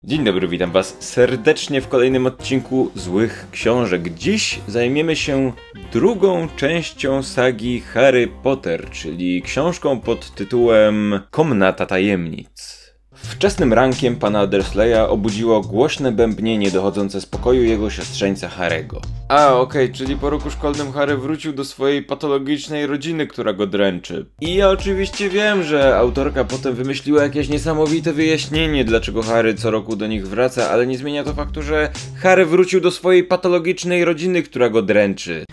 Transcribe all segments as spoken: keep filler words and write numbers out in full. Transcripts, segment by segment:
Dzień dobry, witam was serdecznie w kolejnym odcinku Złych Książek. Dziś zajmiemy się drugą częścią sagi Harry Potter, czyli książką pod tytułem Komnata Tajemnic. Wczesnym rankiem pana Dursleya obudziło głośne bębnienie dochodzące z pokoju jego siostrzeńca Harry'ego. A, okej, okay, czyli po roku szkolnym Harry wrócił do swojej patologicznej rodziny, która go dręczy. I ja oczywiście wiem, że autorka potem wymyśliła jakieś niesamowite wyjaśnienie, dlaczego Harry co roku do nich wraca, ale nie zmienia to faktu, że Harry wrócił do swojej patologicznej rodziny, która go dręczy.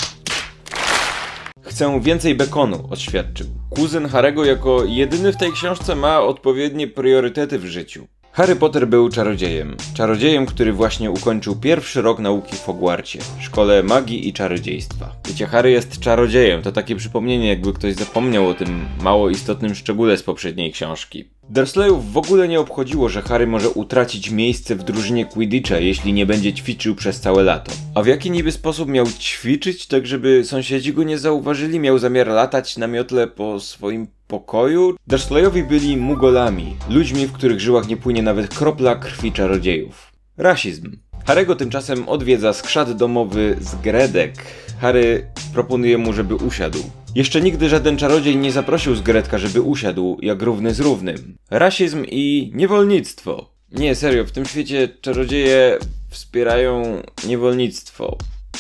Chcę więcej bekonu, oświadczył. Kuzyn Harry'ego jako jedyny w tej książce ma odpowiednie priorytety w życiu. Harry Potter był czarodziejem. Czarodziejem, który właśnie ukończył pierwszy rok nauki w Hogwarcie, szkole magii i czarodziejstwa. Wiecie, Harry jest czarodziejem, to takie przypomnienie, jakby ktoś zapomniał o tym mało istotnym szczególe z poprzedniej książki. Dursleyów w ogóle nie obchodziło, że Harry może utracić miejsce w drużynie Quidditcha, jeśli nie będzie ćwiczył przez całe lato. A w jaki niby sposób miał ćwiczyć, tak żeby sąsiedzi go nie zauważyli? Miał zamiar latać na miotle po swoim pokoju? Dursleyowie byli mugolami, ludźmi, w których żyłach nie płynie nawet kropla krwi czarodziejów. Rasizm. Harry'ego tymczasem odwiedza skrzat domowy Zgredek. Harry proponuje mu, żeby usiadł. Jeszcze nigdy żaden czarodziej nie zaprosił Zgredka, żeby usiadł, jak równy z równym. Rasizm i niewolnictwo. Nie, serio, w tym świecie czarodzieje wspierają niewolnictwo.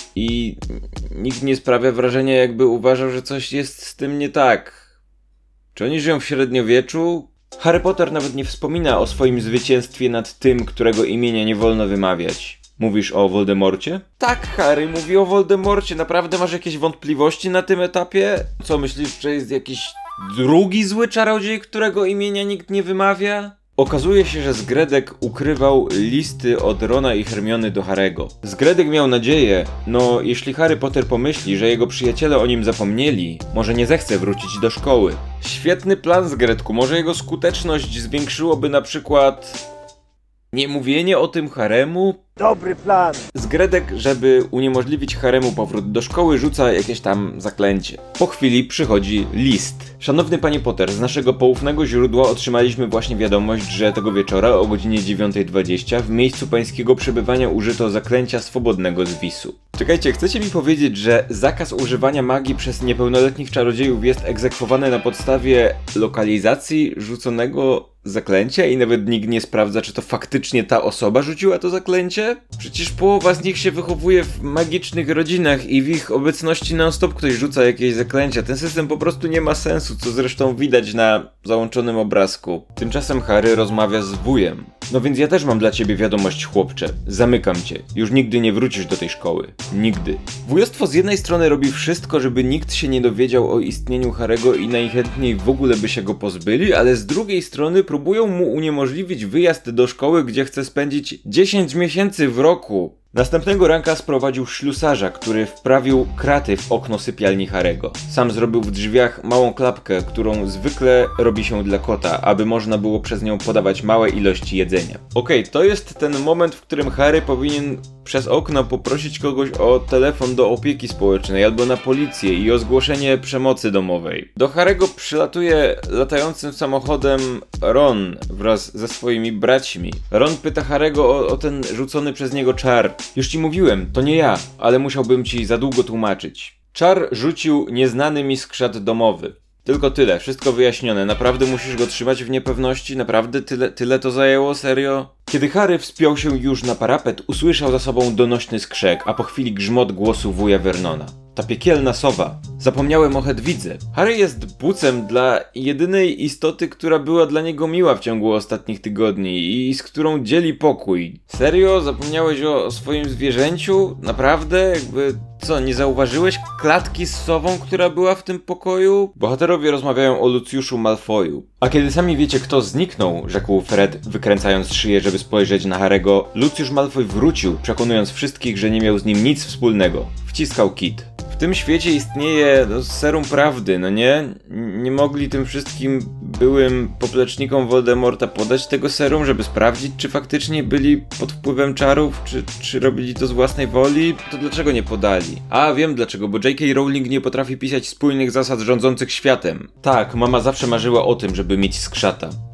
I nikt nie sprawia wrażenia, jakby uważał, że coś jest z tym nie tak. Czy oni żyją w średniowieczu? Harry Potter nawet nie wspomina o swoim zwycięstwie nad tym, którego imienia nie wolno wymawiać. Mówisz o Voldemorcie? Tak, Harry, mówi o Voldemorcie. Naprawdę masz jakieś wątpliwości na tym etapie? Co, myślisz, że jest jakiś drugi zły czarodziej, którego imienia nikt nie wymawia? Okazuje się, że Zgredek ukrywał listy od Rona i Hermiony do Harry'ego. Zgredek miał nadzieję, no jeśli Harry Potter pomyśli, że jego przyjaciele o nim zapomnieli, może nie zechce wrócić do szkoły. Świetny plan, Zgredku, może jego skuteczność zwiększyłoby na przykład niemówienie o tym Haremu? Dobry plan! Zgredek, żeby uniemożliwić Haremu powrót do szkoły, rzuca jakieś tam zaklęcie. Po chwili przychodzi list. Szanowny panie Potter, z naszego poufnego źródła otrzymaliśmy właśnie wiadomość, że tego wieczora o godzinie dziewiątej dwadzieścia w miejscu pańskiego przebywania użyto zaklęcia swobodnego zwisu. Czekajcie, chcecie mi powiedzieć, że zakaz używania magii przez niepełnoletnich czarodziejów jest egzekwowany na podstawie lokalizacji rzuconego zaklęcia i nawet nikt nie sprawdza, czy to faktycznie ta osoba rzuciła to zaklęcie? Przecież połowa z nich się wychowuje w magicznych rodzinach i w ich obecności non-stop ktoś rzuca jakieś zaklęcia. Ten system po prostu nie ma sensu, co zresztą widać na załączonym obrazku. Tymczasem Harry rozmawia z wujem. No więc ja też mam dla ciebie wiadomość, chłopcze. Zamykam cię. Już nigdy nie wrócisz do tej szkoły. Nigdy. Wujostwo z jednej strony robi wszystko, żeby nikt się nie dowiedział o istnieniu Harry'ego i najchętniej w ogóle by się go pozbyli, ale z drugiej strony próbują mu uniemożliwić wyjazd do szkoły, gdzie chce spędzić dziesięć miesięcy w roku. Następnego ranka sprowadził ślusarza, który wprawił kraty w okno sypialni Harry'ego. Sam zrobił w drzwiach małą klapkę, którą zwykle robi się dla kota, aby można było przez nią podawać małe ilości jedzenia. Okej, okay, to jest ten moment, w którym Harry powinien przez okno poprosić kogoś o telefon do opieki społecznej albo na policję i o zgłoszenie przemocy domowej. Do Harry'ego przylatuje latającym samochodem Ron wraz ze swoimi braćmi. Ron pyta Harry'ego o, o ten rzucony przez niego czar. Już ci mówiłem, to nie ja, ale musiałbym ci za długo tłumaczyć. Czar rzucił nieznany mi skrzat domowy. Tylko tyle, wszystko wyjaśnione. Naprawdę musisz go trzymać w niepewności? Naprawdę tyle, tyle to zajęło? Serio? Kiedy Harry wspiął się już na parapet, usłyszał za sobą donośny skrzek, a po chwili grzmot głosu wuja Vernona. Ta piekielna sowa. Zapomniałem o Hedwidze. Harry jest bucem dla jedynej istoty, która była dla niego miła w ciągu ostatnich tygodni i z którą dzieli pokój. Serio? Zapomniałeś o, o swoim zwierzęciu? Naprawdę? Jakby... Co, nie zauważyłeś klatki z sową, która była w tym pokoju? Bohaterowie rozmawiają o Luciuszu Malfoyu. A kiedy sami wiecie, kto zniknął, rzekł Fred, wykręcając szyję, żeby spojrzeć na Harry'ego, Luciusz Malfoy wrócił, przekonując wszystkich, że nie miał z nim nic wspólnego. Wciskał kit. W tym świecie istnieje no, serum prawdy, no nie? Nie mogli tym wszystkim byłym poplecznikom Voldemorta podać tego serum, żeby sprawdzić, czy faktycznie byli pod wpływem czarów, czy, czy robili to z własnej woli? To dlaczego nie podali? A, wiem dlaczego, bo J K Rowling nie potrafi pisać spójnych zasad rządzących światem. Tak, mama zawsze marzyła o tym, żeby mieć skrzata.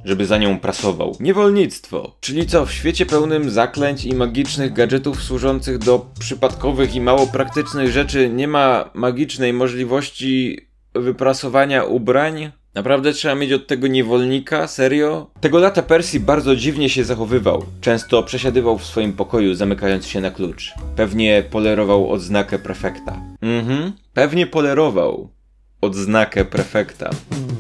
żeby za nią prasował. Niewolnictwo. Czyli co, w świecie pełnym zaklęć i magicznych gadżetów służących do przypadkowych i mało praktycznych rzeczy nie ma magicznej możliwości wyprasowania ubrań? Naprawdę trzeba mieć od tego niewolnika? Serio? Tego lata Percy bardzo dziwnie się zachowywał. Często przesiadywał w swoim pokoju, zamykając się na klucz. Pewnie polerował odznakę prefekta. Mhm, pewnie polerował odznakę prefekta.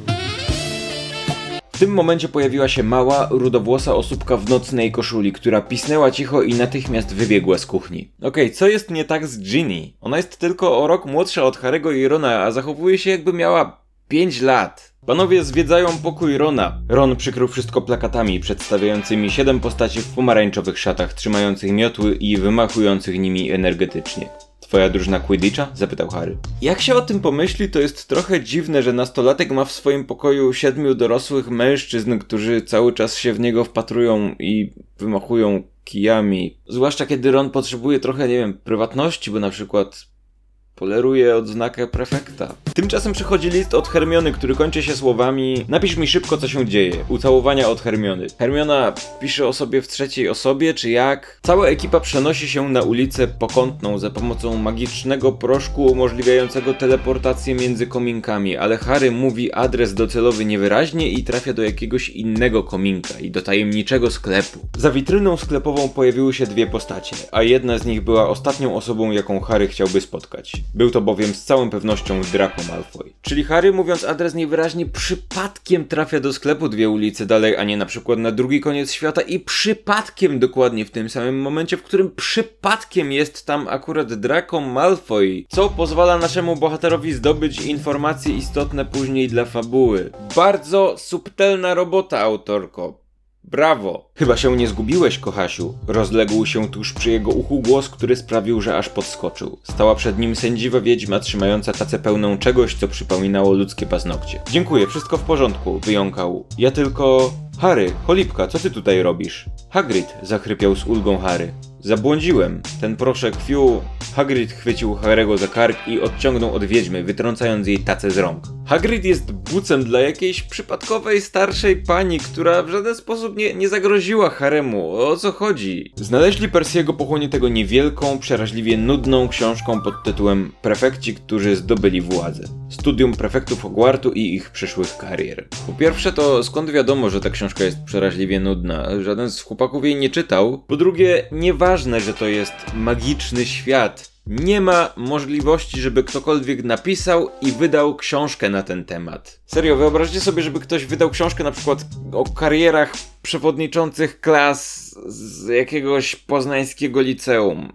W tym momencie pojawiła się mała, rudowłosa osóbka w nocnej koszuli, która pisnęła cicho i natychmiast wybiegła z kuchni. Okej, okay, co jest nie tak z Ginny? Ona jest tylko o rok młodsza od Harry'ego i Rona, a zachowuje się jakby miała pięć lat. Panowie zwiedzają pokój Rona. Ron przykrył wszystko plakatami przedstawiającymi siedem postaci w pomarańczowych szatach, trzymających miotły i wymachujących nimi energetycznie. Twoja drużyna Quidditcha? Zapytał Harry. Jak się o tym pomyśli, to jest trochę dziwne, że nastolatek ma w swoim pokoju siedmiu dorosłych mężczyzn, którzy cały czas się w niego wpatrują i wymachują kijami. Zwłaszcza kiedy Ron potrzebuje trochę, nie wiem, prywatności, bo na przykład poleruje odznakę prefekta. Tymczasem przychodzi list od Hermiony, który kończy się słowami: napisz mi szybko, co się dzieje. Ucałowania od Hermiony. Hermiona pisze o sobie w trzeciej osobie, czy jak? Cała ekipa przenosi się na ulicę Pokątną za pomocą magicznego proszku umożliwiającego teleportację między kominkami, ale Harry mówi adres docelowy niewyraźnie i trafia do jakiegoś innego kominka i do tajemniczego sklepu. Za witryną sklepową pojawiły się dwie postacie, a jedna z nich była ostatnią osobą, jaką Harry chciałby spotkać. Był to bowiem z całą pewnością Draco Malfoy. Czyli Harry, mówiąc adres niewyraźnie, przypadkiem trafia do sklepu dwie ulice dalej, a nie na przykład na drugi koniec świata i przypadkiem dokładnie w tym samym momencie, w którym przypadkiem jest tam akurat Draco Malfoy, co pozwala naszemu bohaterowi zdobyć informacje istotne później dla fabuły. Bardzo subtelna robota, autorko. Brawo! Chyba się nie zgubiłeś, kochasiu. Rozległ się tuż przy jego uchu głos, który sprawił, że aż podskoczył. Stała przed nim sędziwa wiedźma, trzymająca tacę pełną czegoś, co przypominało ludzkie paznokcie. Dziękuję, wszystko w porządku, wyjąkał. Ja tylko... Harry, cholipka, co ty tutaj robisz? Hagrid, zachrypiał z ulgą Harry. Zabłądziłem. Ten proszek, fiu... Hagrid chwycił Harry'ego za kark i odciągnął od wiedźmy, wytrącając jej tacę z rąk. Hagrid jest bucem dla jakiejś przypadkowej starszej pani, która w żaden sposób nie, nie zagroziła Haremu. O co chodzi? Znaleźli Percy'ego pochłoniętego niewielką, przeraźliwie nudną książką pod tytułem Prefekci, którzy zdobyli władzę. Studium prefektów Hogwartu i ich przyszłych karier. Po pierwsze, to skąd wiadomo, że ta książka jest przeraźliwie nudna? Żaden z chłopaków jej nie czytał. Po drugie, nieważne, że to jest magiczny świat. Nie ma możliwości, żeby ktokolwiek napisał i wydał książkę na ten temat. Serio, wyobraźcie sobie, żeby ktoś wydał książkę na przykład o karierach przewodniczących klas z jakiegoś poznańskiego liceum.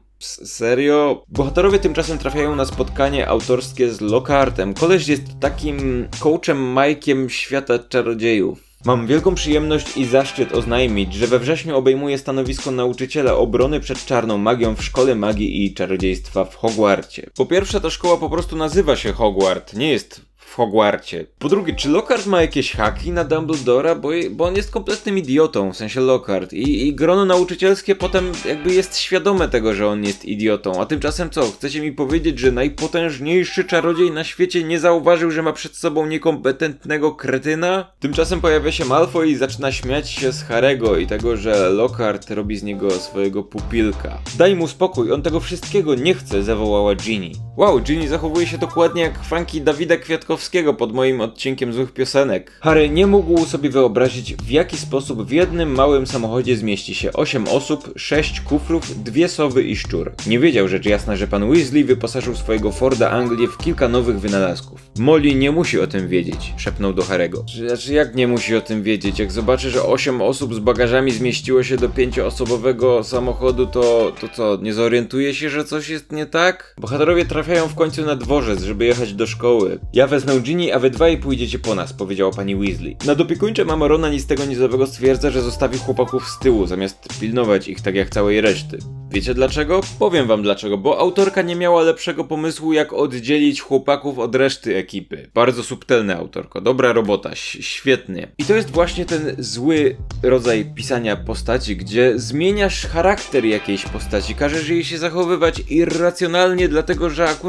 Serio? Bohaterowie tymczasem trafiają na spotkanie autorskie z Lockhartem. Koleś jest takim coachem Mike'iem świata czarodziejów. Mam wielką przyjemność i zaszczyt oznajmić, że we wrześniu obejmuję stanowisko nauczyciela obrony przed czarną magią w Szkole Magii i Czarodziejstwa w Hogwarcie. Po pierwsze, ta szkoła po prostu nazywa się Hogwart, nie jest w Hogwarcie. Po drugie, czy Lockhart ma jakieś haki na Dumbledora? Bo, bo on jest kompletnym idiotą, w sensie Lockhart. I, I grono nauczycielskie potem jakby jest świadome tego, że on jest idiotą. A tymczasem co? Chcecie mi powiedzieć, że najpotężniejszy czarodziej na świecie nie zauważył, że ma przed sobą niekompetentnego kretyna? Tymczasem pojawia się Malfoy i zaczyna śmiać się z Harry'ego i tego, że Lockhart robi z niego swojego pupilka. Daj mu spokój, on tego wszystkiego nie chce, zawołała Ginny. Wow, Ginny zachowuje się dokładnie jak funky Dawida Kwiatkowskiego pod moim odcinkiem złych piosenek. Harry nie mógł sobie wyobrazić, w jaki sposób w jednym małym samochodzie zmieści się osiem osób, sześć kufrów, dwie sowy i szczur. Nie wiedział rzecz jasna, że pan Weasley wyposażył swojego Forda Anglię w kilka nowych wynalazków. Molly nie musi o tym wiedzieć, szepnął do Harry'ego. Znaczy jak nie musi o tym wiedzieć? Jak zobaczy, że osiem osób z bagażami zmieściło się do pięcioosobowego samochodu, to, to co, nie zorientuje się, że coś jest nie tak? Bohaterowie trafiają w końcu na dworzec, żeby jechać do szkoły. Ja wezmę Ginny, a wy dwaj pójdziecie po nas, powiedziała pani Weasley. Nadopiekuńcza mama Rona nic z tego nizowego stwierdza, że zostawi chłopaków z tyłu, zamiast pilnować ich tak jak całej reszty. Wiecie dlaczego? Powiem wam dlaczego, bo autorka nie miała lepszego pomysłu, jak oddzielić chłopaków od reszty ekipy. Bardzo subtelne, autorko. Dobra robota, świetnie. I to jest właśnie ten zły rodzaj pisania postaci, gdzie zmieniasz charakter jakiejś postaci, każesz jej się zachowywać irracjonalnie, dlatego że akurat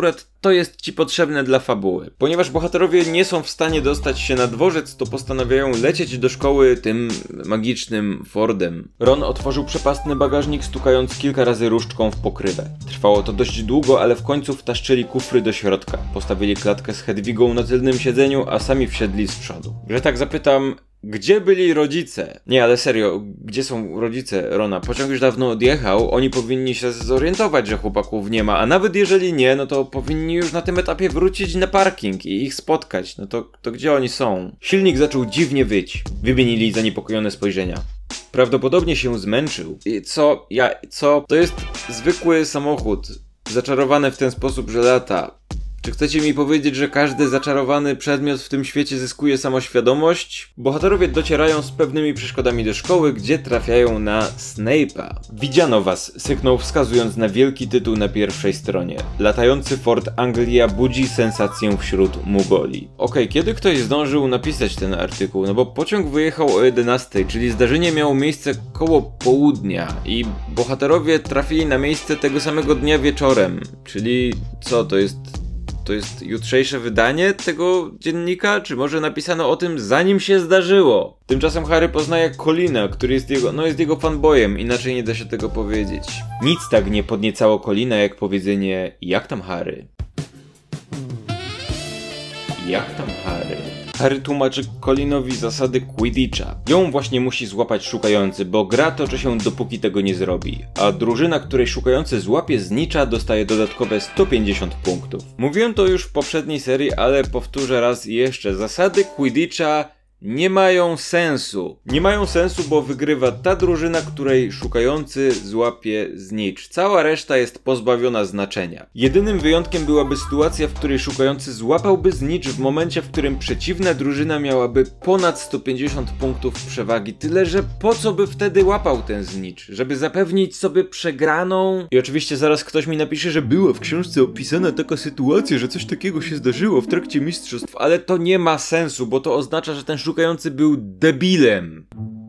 to jest ci potrzebne dla fabuły. Ponieważ bohaterowie nie są w stanie dostać się na dworzec, to postanawiają lecieć do szkoły tym magicznym Fordem. Ron otworzył przepastny bagażnik, stukając kilka razy różdżką w pokrywę. Trwało to dość długo, ale w końcu wtaszczyli kufry do środka. Postawili klatkę z Hedwigą na tylnym siedzeniu, a sami wsiedli z przodu. Że tak zapytam, gdzie byli rodzice? Nie, ale serio, gdzie są rodzice Rona? Pociąg już dawno odjechał, oni powinni się zorientować, że chłopaków nie ma, a nawet jeżeli nie, no to powinni już na tym etapie wrócić na parking i ich spotkać. No to, to gdzie oni są? Silnik zaczął dziwnie wyć. Wymienili zaniepokojone spojrzenia. Prawdopodobnie się zmęczył. I co? Ja... co? To jest zwykły samochód. Zaczarowany w ten sposób, że lata. Czy chcecie mi powiedzieć, że każdy zaczarowany przedmiot w tym świecie zyskuje samoświadomość? Bohaterowie docierają z pewnymi przeszkodami do szkoły, gdzie trafiają na Snape'a. Widziano was, syknął wskazując na wielki tytuł na pierwszej stronie. Latający Ford Anglia budzi sensację wśród mugoli. Okej, okay, kiedy ktoś zdążył napisać ten artykuł? No bo pociąg wyjechał o jedenastej, czyli zdarzenie miało miejsce koło południa i bohaterowie trafili na miejsce tego samego dnia wieczorem. Czyli co, to jest... To jest jutrzejsze wydanie tego dziennika? Czy może napisano o tym, zanim się zdarzyło? Tymczasem Harry poznaje Colina, który jest jego, no jest jego fanboyem, inaczej nie da się tego powiedzieć. Nic tak nie podniecało Colina jak powiedzenie, jak tam Harry? Jak tam Harry? Harry tłumaczy Colinowi zasady Quidditcha. Ją właśnie musi złapać szukający, bo gra toczy się dopóki tego nie zrobi. A drużyna, której szukający złapie znicza, dostaje dodatkowe sto pięćdziesiąt punktów. Mówiłem to już w poprzedniej serii, ale powtórzę raz jeszcze. Zasady Quidditcha nie mają sensu. Nie mają sensu, bo wygrywa ta drużyna, której szukający złapie znicz. Cała reszta jest pozbawiona znaczenia. Jedynym wyjątkiem byłaby sytuacja, w której szukający złapałby znicz w momencie, w którym przeciwna drużyna miałaby ponad sto pięćdziesiąt punktów przewagi. Tyle, że po co by wtedy łapał ten znicz? Żeby zapewnić sobie przegraną? I oczywiście zaraz ktoś mi napisze, że była w książce opisana taka sytuacja, że coś takiego się zdarzyło w trakcie mistrzostw, ale to nie ma sensu, bo to oznacza, że ten szukający był debilem.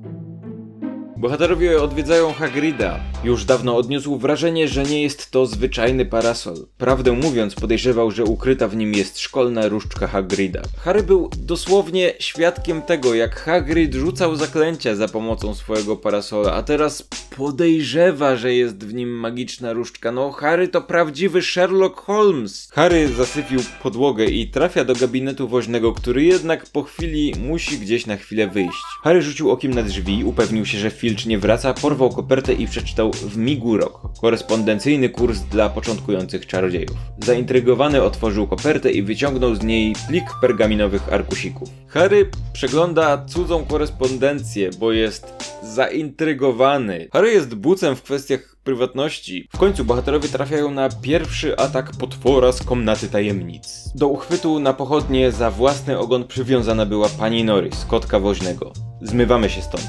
Bohaterowie odwiedzają Hagrida. Już dawno odniósł wrażenie, że nie jest to zwyczajny parasol. Prawdę mówiąc, podejrzewał, że ukryta w nim jest szkolna różdżka Hagrida. Harry był dosłownie świadkiem tego, jak Hagrid rzucał zaklęcia za pomocą swojego parasola, a teraz podejrzewa, że jest w nim magiczna różdżka. No, Harry to prawdziwy Sherlock Holmes. Harry zasypił podłogę i trafia do gabinetu woźnego, który jednak po chwili musi gdzieś na chwilę wyjść. Harry rzucił okiem na drzwi, upewnił się, że Filch nie wraca, porwał kopertę i przeczytał w Migurok, korespondencyjny kurs dla początkujących czarodziejów. Zaintrygowany otworzył kopertę i wyciągnął z niej plik pergaminowych arkusików. Harry przegląda cudzą korespondencję, bo jest zaintrygowany. Harry jest bucem w kwestiach prywatności. W końcu bohaterowie trafiają na pierwszy atak potwora z komnaty tajemnic. Do uchwytu na pochodnie za własny ogon przywiązana była pani Norris, kotka woźnego. Zmywamy się stąd.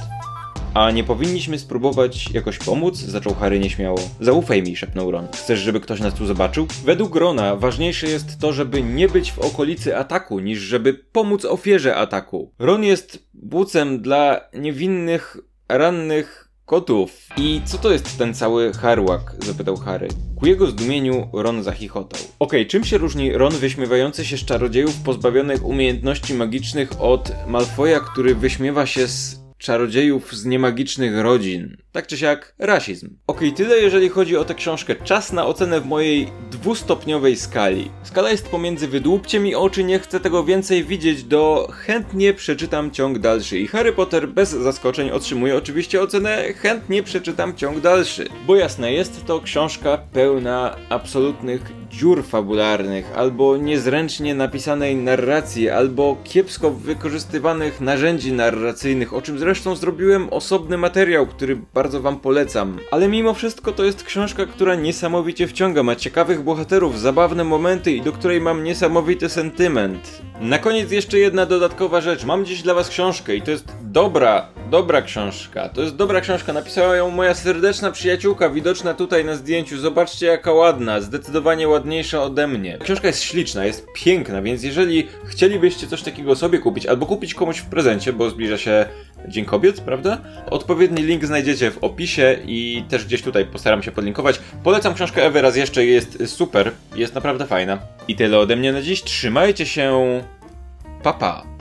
A nie powinniśmy spróbować jakoś pomóc? Zaczął Harry nieśmiało. Zaufaj mi, szepnął Ron. Chcesz, żeby ktoś nas tu zobaczył? Według Rona ważniejsze jest to, żeby nie być w okolicy ataku, niż żeby pomóc ofierze ataku. Ron jest bucem dla niewinnych, rannych kotów. I co to jest ten cały harłak? Zapytał Harry. Ku jego zdumieniu Ron zachichotał. Okej, okay, czym się różni Ron wyśmiewający się z czarodziejów pozbawionych umiejętności magicznych od Malfoya, który wyśmiewa się z czarodziejów z niemagicznych rodzin? Tak czy siak, rasizm. Okej, okay, tyle jeżeli chodzi o tę książkę. Czas na ocenę w mojej dwustopniowej skali. Skala jest pomiędzy wydłubcie mi oczy, nie chcę tego więcej widzieć, do chętnie przeczytam ciąg dalszy. I Harry Potter bez zaskoczeń otrzymuje oczywiście ocenę chętnie przeczytam ciąg dalszy. Bo jasne, jest to książka pełna absolutnych dziur fabularnych, albo niezręcznie napisanej narracji, albo kiepsko wykorzystywanych narzędzi narracyjnych, o czym zresztą zrobiłem osobny materiał, który bardzo wam polecam. Ale mimo wszystko to jest książka, która niesamowicie wciąga, ma ciekawych bohaterów, zabawne momenty i do której mam niesamowity sentyment. Na koniec jeszcze jedna dodatkowa rzecz. Mam dziś dla was książkę i to jest dobra, Dobra książka, to jest dobra książka, napisała ją moja serdeczna przyjaciółka, widoczna tutaj na zdjęciu. Zobaczcie jaka ładna, zdecydowanie ładniejsza ode mnie. Książka jest śliczna, jest piękna, więc jeżeli chcielibyście coś takiego sobie kupić, albo kupić komuś w prezencie, bo zbliża się Dzień Kobiet, prawda? Odpowiedni link znajdziecie w opisie i też gdzieś tutaj postaram się podlinkować. Polecam książkę Ewy raz jeszcze, jest super, jest naprawdę fajna. I tyle ode mnie na dziś, trzymajcie się, pa pa!